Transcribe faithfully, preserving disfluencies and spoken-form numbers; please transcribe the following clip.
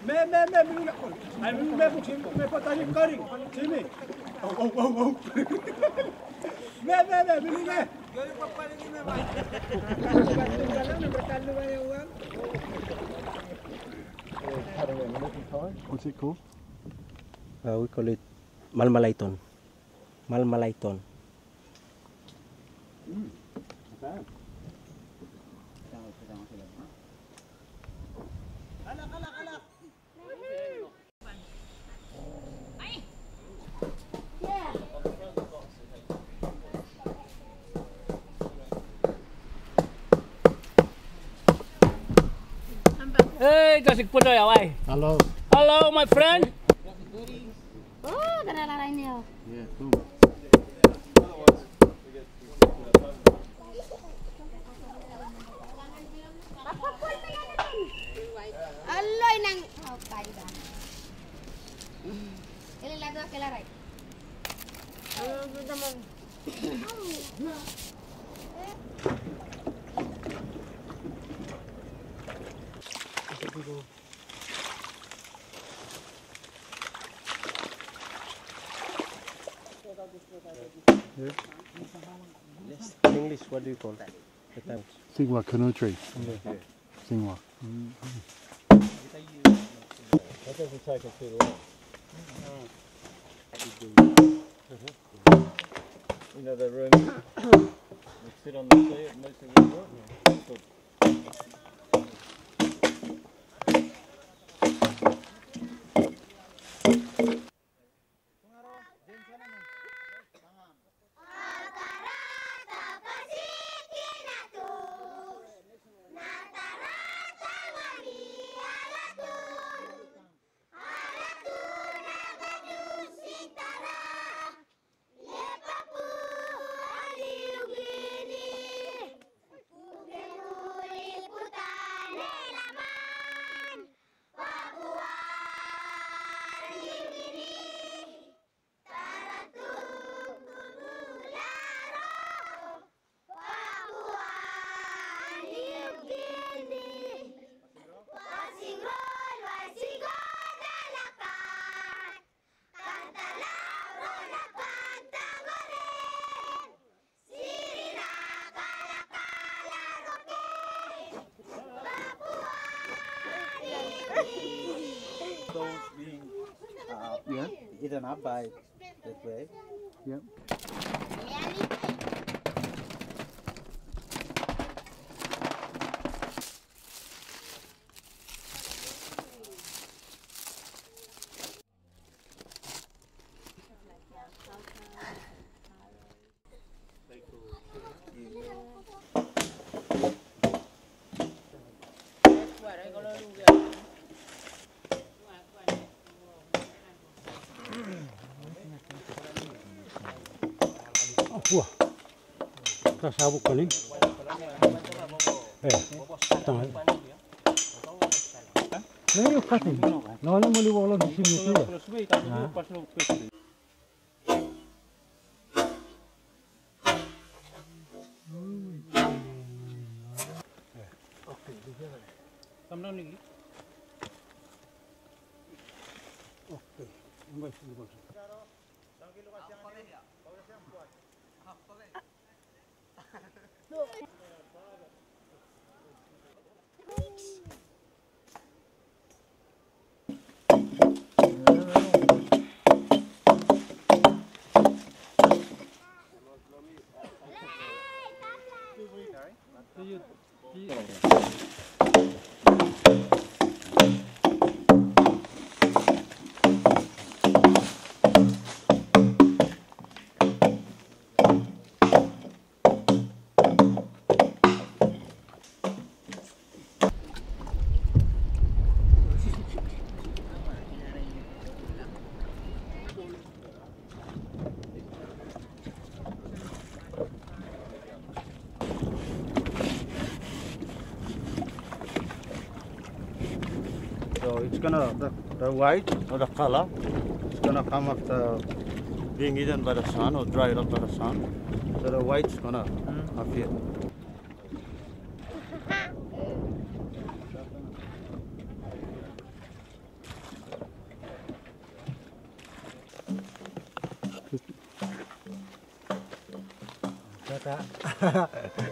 Me me me me me. Ai me me me potani kari. Sini. Oh oh oh oh. Me me me me me. What's it called? Uh, we call it malmalaiton. Malmalaiton. Mm. Bad. Hey, kasih pun ya, wai. Hello. Hello, my friend. Oh, gara lain ya. Yeah, cool. Aloy nang okay ba. Ele lado aquela right. Oh, naman. In English, what do you call that? The tanks. Singwa canoe tree. Yeah. Singwa. That doesn't take us too long. You know the room, we sit on the sea at most of the resort. Those being uh, Yeah. eaten up by that way. Yep. Wah, tak sabuk kali. Eh, tangan. Ni yuk kasih. Lalu muli walau di sini tu. Come down lagi. Okey, ambil sini bos. So it's gonna, the, the white or the color, it's gonna come after being eaten by the sun or dried up by the sun. So the white's gonna mm. appear. kata.